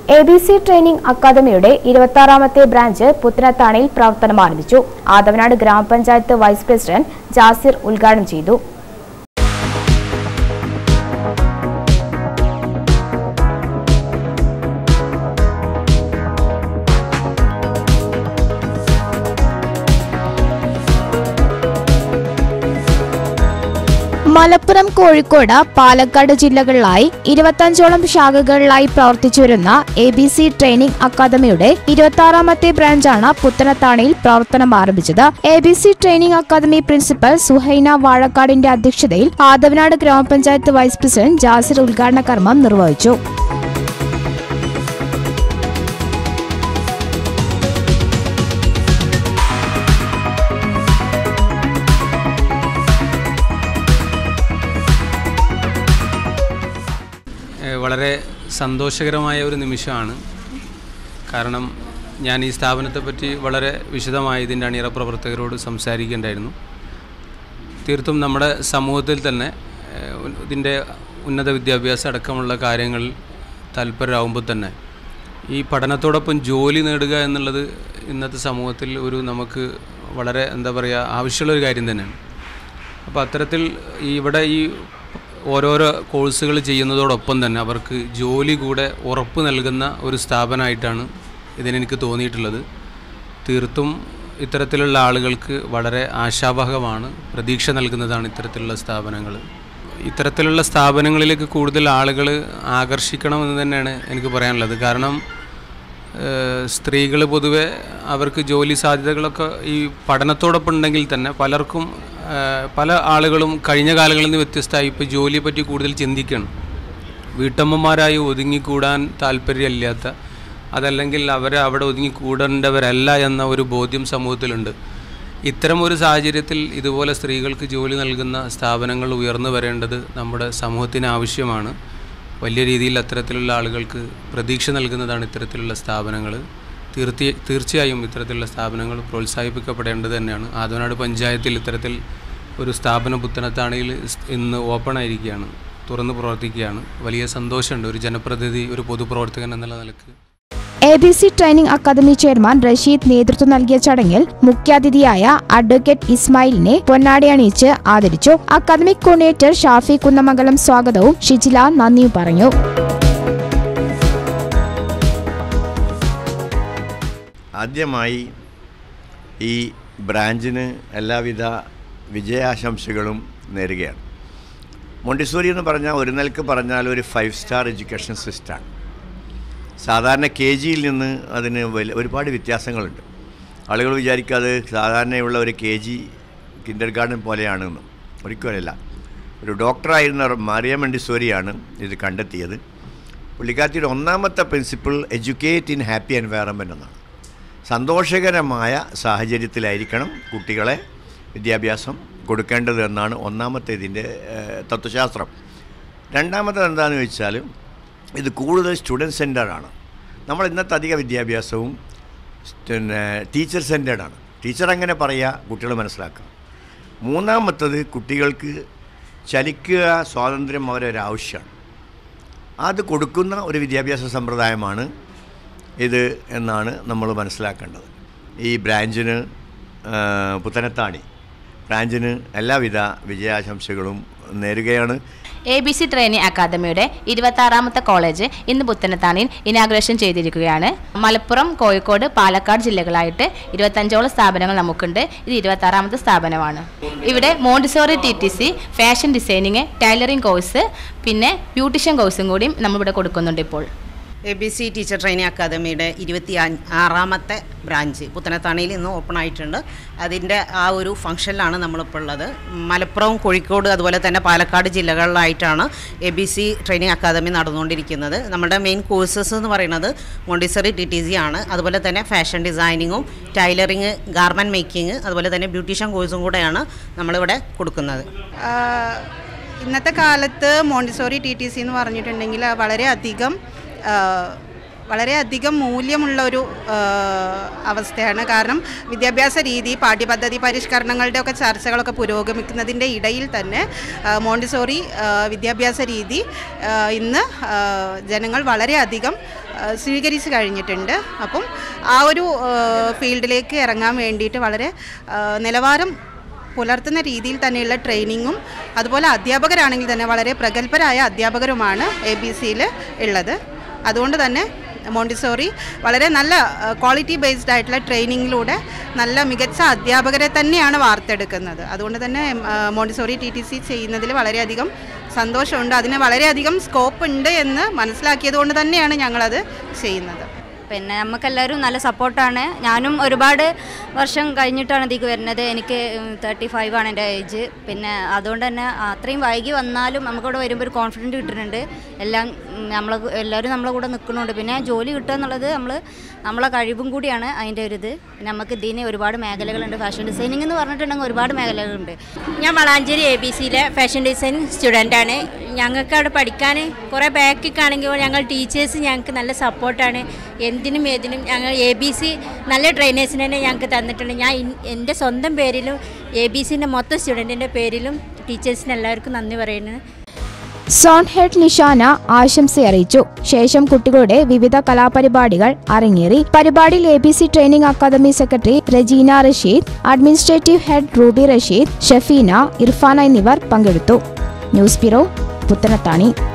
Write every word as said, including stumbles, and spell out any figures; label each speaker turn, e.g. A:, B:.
A: A B C training അക്കാദമിയുടെ ഇരുപത്തിയാറാമത്തെ branch പുത്തനത്താണിയിൽ പ്രവർത്തനം ആരംഭിച്ചു. ആദവനാട് ഗ്രാമപഞ്ചായത്ത് വൈസ് പ്രസിഡന്റ് ജാസിർ ഉദ്ഘാടനം ചെയ്തു. മലപ്പുറം, കോഴിക്കോട്, പാലക്കാട് ജില്ലകളിലായി ഇരുപത്തഞ്ചോളം ശാഖകളിലായി പ്രവർത്തിച്ചുവരുന്ന എ ബി സി ട്രെയിനിംഗ് അക്കാദമിയുടെ ഇരുപത്തിയാറാമത്തെ ബ്രാഞ്ചാണ് പുത്തനത്താണിയിൽ പ്രവർത്തനം ആരംഭിച്ചത്. A B C training academy principal Suhaina വാഴക്കാടിന്റെ അധ്യക്ഷതയിൽ ആദവനാട് ഗ്രാമപഞ്ചായത്ത് വൈസ് പ്രസിഡന്റ് ജാസിർ ഉദ്ഘാടന കർമ്മം നിർവഹിച്ചു.
B: വളരെ സന്തോഷകരമായ ഒരു നിമിഷമാണ്. കാരണം ഞാൻ ഈ സ്ഥാപനത്തെപ്പറ്റി വളരെ വിശദമായി ഇതിൻ്റെ അണിയറ പ്രവർത്തകരോട് സംസാരിക്കേണ്ടായിരുന്നു. തീർത്തും നമ്മുടെ സമൂഹത്തിൽ തന്നെ ഇതിൻ്റെ ഉന്നത വിദ്യാഭ്യാസം അടക്കമുള്ള കാര്യങ്ങളിൽ താല്പര്യമാകുമ്പോൾ തന്നെ ഈ പഠനത്തോടൊപ്പം ജോലി നേടുക എന്നുള്ളത് ഇന്നത്തെ സമൂഹത്തിൽ ഒരു നമുക്ക് വളരെ എന്താ പറയുക ആവശ്യമുള്ളൊരു കാര്യം തന്നെയാണ്. അപ്പോൾ അത്തരത്തിൽ ഇവിടെ ഈ ഓരോരോ കോഴ്സുകൾ ചെയ്യുന്നതോടൊപ്പം തന്നെ അവർക്ക് ജോലി കൂടെ ഉറപ്പ് നൽകുന്ന ഒരു സ്ഥാപനമായിട്ടാണ് ഇതിനെനിക്ക് തോന്നിയിട്ടുള്ളത്. തീർത്തും ഇത്തരത്തിലുള്ള ആളുകൾക്ക് വളരെ ആശാവഹമാണ്, പ്രതീക്ഷ നൽകുന്നതാണ് ഇത്തരത്തിലുള്ള സ്ഥാപനങ്ങൾ. ഇത്തരത്തിലുള്ള സ്ഥാപനങ്ങളിലേക്ക് കൂടുതൽ ആളുകൾ ആകർഷിക്കണമെന്ന് തന്നെയാണ് എനിക്ക് പറയാനുള്ളത്. കാരണം സ്ത്രീകൾ പൊതുവെ അവർക്ക് ജോലി സാധ്യതകളൊക്കെ ഈ പഠനത്തോടൊപ്പം ഉണ്ടെങ്കിൽ തന്നെ പലർക്കും പല ആളുകളും കഴിഞ്ഞ കാലങ്ങളിൽ നിന്ന് വ്യത്യസ്തമായി ഇപ്പോൾ ജോലിയെ പറ്റി കൂടുതൽ ചിന്തിക്കണം. വീട്ടമ്മമാരായി ഒതുങ്ങിക്കൂടാൻ താല്പര്യമില്ലാത്ത, അതല്ലെങ്കിൽ അവരെ അവിടെ ഒതുങ്ങിക്കൂടേണ്ടവരല്ല എന്ന ഒരു ബോധ്യം സമൂഹത്തിലുണ്ട്. ഇത്തരം ഒരു സാഹചര്യത്തിൽ ഇതുപോലെ സ്ത്രീകൾക്ക് ജോലി നൽകുന്ന സ്ഥാപനങ്ങൾ ഉയർന്നു വരേണ്ടത് നമ്മുടെ സമൂഹത്തിന് ആവശ്യമാണ്. വലിയ രീതിയിൽ അത്തരത്തിലുള്ള ആളുകൾക്ക് പ്രതീക്ഷ നൽകുന്നതാണ് ഇത്തരത്തിലുള്ള സ്ഥാപനങ്ങൾ. തീർത്തി തീർച്ചയായും ഇത്തരത്തിലുള്ള സ്ഥാപനങ്ങൾ പ്രോത്സാഹിപ്പിക്കപ്പെടേണ്ടത് തന്നെയാണ്. ആദവനാട് പഞ്ചായത്തിൽ ഇത്തരത്തിൽ ഒരു സ്ഥാപനം പുത്തനത്താണിയിൽ ഇന്ന് ഓപ്പൺ ആയിരിക്കുകയാണ്, തുറന്ന് പ്രവർത്തിക്കുകയാണ്. വലിയ സന്തോഷമുണ്ട് ഒരു ജനപ്രതിനിധി, ഒരു പൊതുപ്രവർത്തകൻ എന്നുള്ള നിലക്ക്.
A: A B C training academy chairman Rasheed നേതൃത്വം നൽകിയ ചടങ്ങിൽ മുഖ്യാതിഥിയായ അഡ്വക്കേറ്റ് ഇസ്മായിലിനെ പൊന്നാടി അണിയിച്ച് ആദരിച്ചു. അക്കാദമിക് കോർഡിനേറ്റർ ഷാഫി കുന്നമംഗലം സ്വാഗതവും ഷിജില നന്ദിയും പറഞ്ഞു.
C: ആദ്യമായി ഈ ബ്രാഞ്ചിന് എല്ലാവിധ വിജയാശംസകളും നേരുകയാണ്. മോണ്ടിസോറി എന്ന് പറഞ്ഞാൽ ഒരു നിലക്ക് പറഞ്ഞാൽ ഒരു ഫൈവ് സ്റ്റാർ എഡ്യൂക്കേഷൻ സിസ്റ്റമാണ്. സാധാരണ കെ ജിയിൽ നിന്ന് അതിന് വലിയ ഒരുപാട് വ്യത്യാസങ്ങളുണ്ട്. ആളുകൾ വിചാരിക്കാതെ സാധാരണയുള്ള ഒരു കെ ജി കിൻഡർ ഗാർഡൻ പോലെയാണെന്ന്. ഒരിക്കലല്ല. ഒരു ഡോക്ടറായിരുന്ന മറിയ മോണ്ടിസോറിയാണ് ഇത് കണ്ടെത്തിയത്. പുള്ളിക്കാരിയുടെ ഒന്നാമത്തെ principle educate in happy environment എന്നാണ്. സന്തോഷകരമായ സാഹചര്യത്തിലായിരിക്കണം കുട്ടികളെ വിദ്യാഭ്യാസം കൊടുക്കേണ്ടത് എന്നാണ് ഒന്നാമത്തെ ഇതിൻ്റെ തത്വശാസ്ത്രം. രണ്ടാമത്തേത് എന്താണെന്ന് ചോദിച്ചാൽ ഇത് കൂടുതൽ സ്റ്റുഡൻറ്റ് സെൻറ്ററാണ്. നമ്മൾ ഇന്നത്തെ അധിക വിദ്യാഭ്യാസവും പിന്നെ ടീച്ചർ സെൻറ്റേർഡാണ്. ടീച്ചർ അങ്ങനെ പറയുക, കുട്ടികൾ മനസ്സിലാക്കുക. മൂന്നാമത്തത് കുട്ടികൾക്ക് ചലിക്കുക സ്വാതന്ത്ര്യം അവരൊരാവശ്യമാണ്. അത് കൊടുക്കുന്ന ഒരു വിദ്യാഭ്യാസ സമ്പ്രദായമാണ് ഇത് എന്നാണ് നമ്മൾ മനസ്സിലാക്കേണ്ടത്. ഈ ബ്രാഞ്ചിന് പുത്തനത്താണി ബ്രാഞ്ചിന് എല്ലാവിധ വിജയാശംസകളും നേരുകയാണ്.
D: എ ബി സി ട്രെയിനിംഗ് അക്കാദമിയുടെ ഇരുപത്താറാമത്തെ കോളേജ് ഇന്ന് പുത്തനത്താണിയിൽ ഇനാഗ്രേഷൻ ചെയ്തിരിക്കുകയാണ്. മലപ്പുറം, കോഴിക്കോട്, പാലക്കാട് ജില്ലകളായിട്ട് ഇരുപത്തഞ്ചോളം സ്ഥാപനങ്ങൾ നമുക്കുണ്ട്. ഇത് ഇരുപത്താറാമത്തെ സ്ഥാപനമാണ്. ഇവിടെ Montessori T T C, fashion designing, tailoring course, പിന്നെ ബ്യൂട്ടീഷ്യൻ കോഴ്സും കൂടി നമ്മളിവിടെ കൊടുക്കുന്നുണ്ട്. ഇപ്പോൾ
E: A B C teacher training അക്കാദമിയുടെ ഇരുപത്തി ആറാമത്തെ ബ്രാഞ്ച് പുത്തനത്താണിയിൽ ഇന്ന് ഓപ്പൺ ആയിട്ടുണ്ട്. അതിൻ്റെ ആ ഒരു ഫംഗ്ഷനിലാണ് നമ്മളിപ്പോൾ ഉള്ളത്. മലപ്പുറം, കോഴിക്കോട്, അതുപോലെ തന്നെ പാലക്കാട് ജില്ലകളിലായിട്ടാണ് A B C training academy നടന്നുകൊണ്ടിരിക്കുന്നത്. നമ്മുടെ മെയിൻ കോഴ്സസ് എന്ന് പറയുന്നത് മോണ്ടിസറി ടി ടി സി ആണ്. അതുപോലെ തന്നെ ഫാഷൻ ഡിസൈനിങ്ങും ടൈലറിങ്, ഗാർമെൻറ്റ് മേക്കിങ്, അതുപോലെ തന്നെ ബ്യൂട്ടീഷ്യൻ കോഴ്സും കൂടെയാണ് നമ്മളിവിടെ കൊടുക്കുന്നത്.
F: ഇന്നത്തെ കാലത്ത് മോണ്ടിസോറി ടി ടി സി എന്ന് പറഞ്ഞിട്ടുണ്ടെങ്കിൽ വളരെയധികം വളരെയധികം മൂല്യമുള്ള ഒരു അവസ്ഥയാണ്. കാരണം വിദ്യാഭ്യാസ രീതി, പാഠ്യപദ്ധതി പരിഷ്കരണങ്ങളുടെ ഒക്കെ ചർച്ചകളൊക്കെ പുരോഗമിക്കുന്നതിൻ്റെ ഇടയിൽ തന്നെ മോണ്ടിസോറി വിദ്യാഭ്യാസ രീതി ഇന്ന് ജനങ്ങൾ വളരെയധികം സ്വീകരിച്ചു കഴിഞ്ഞിട്ടുണ്ട്. അപ്പം ആ ഒരു ഫീൽഡിലേക്ക് ഇറങ്ങാൻ വേണ്ടിയിട്ട് വളരെ നിലവാരം പുലർത്തുന്ന രീതിയിൽ തന്നെയുള്ള ട്രെയിനിങ്ങും അതുപോലെ അധ്യാപകരാണെങ്കിൽ തന്നെ വളരെ പ്രഗത്ഭരായ അധ്യാപകരുമാണ് എ ബി സിയിൽ ഉള്ളത്. അതുകൊണ്ട് തന്നെ മോണ്ടിസോറി വളരെ നല്ല ക്വാളിറ്റി ബേസ്ഡ് ആയിട്ടുള്ള ട്രെയിനിങ്ങിലൂടെ നല്ല മികച്ച അധ്യാപകരെ തന്നെയാണ് വാർത്തെടുക്കുന്നത്. അതുകൊണ്ട് തന്നെ മോണ്ടിസോറി ടി ടി സി ചെയ്യുന്നതിൽ വളരെയധികം സന്തോഷമുണ്ട്. അതിന് വളരെയധികം സ്കോപ്പ് ഉണ്ട് എന്ന് മനസ്സിലാക്കിയത് കൊണ്ട് തന്നെയാണ് ഞങ്ങളത് ചെയ്യുന്നത്.
G: പിന്നെ നമുക്കെല്ലാവരും നല്ല സപ്പോർട്ടാണ്. ഞാനും ഒരുപാട് വർഷം കഴിഞ്ഞിട്ടാണ് ഇതിലേക്ക് വരുന്നത്. എനിക്ക് തേർട്ടി ഫൈവ് ആണ് എൻ്റെ ഏജ്. പിന്നെ അതുകൊണ്ട് തന്നെ അത്രയും വൈകി വന്നാലും നമുക്കിവിടെ വരുമ്പോൾ ഒരു കോൺഫിഡൻറ്റ് കിട്ടുന്നുണ്ട്. എല്ലാം നമ്മൾ എല്ലാവരും നമ്മളെ കൂടെ നിൽക്കുന്നുണ്ട്. പിന്നെ ജോലി കിട്ടുക എന്നുള്ളത് നമ്മൾ നമ്മളെ കഴിവും കൂടിയാണ് അതിൻ്റെ ഒരു ഇത്. പിന്നെ നമുക്ക് ഇതിന് ഒരുപാട് മേഖലകളുണ്ട്. ഫാഷൻ ഡിസൈനിങ് എന്ന് പറഞ്ഞിട്ടുണ്ടെങ്കിൽ ഒരുപാട് മേഖലകളുണ്ട്.
H: ഞാൻ വളാഞ്ചേരി എ ബി സിയിലെ ഫാഷൻ ഡിസൈൻ സ്റ്റുഡൻ്റാണ്. ഞങ്ങൾക്ക് അവിടെ പഠിക്കാൻ കുറേ ബാക്കിക്കാണെങ്കിൽ ഞങ്ങൾ ടീച്ചേഴ്സ് ഞങ്ങൾക്ക് നല്ല സപ്പോർട്ടാണ്. എന്തിനും ഏതിനും ഞങ്ങൾ എ ബി സി നല്ല ട്രെയിനേഴ്സിന് തന്നെ ഞങ്ങൾക്ക് തന്നിട്ടുണ്ട്. ഞാൻ എൻ്റെ സ്വന്തം പേരിലും എ ബി സിൻ്റെ മൊത്തം സ്റ്റുഡൻറ്റിൻ്റെ പേരിലും ടീച്ചേഴ്സിന് എല്ലാവർക്കും നന്ദി പറയുന്നു.
A: സോൺ ഹെഡ് നിഷാന ആശംസ അറിയിച്ചു. ശേഷം കുട്ടികളുടെ വിവിധ കലാപരിപാടികൾ അരങ്ങേറി. പരിപാടിയിൽ A B C training academy secretary Rajeena Rasheed, administrative head Ruby Rasheed, Shafeena, Irfana എന്നിവർ പങ്കെടുത്തു. News bureau, Puthanathani.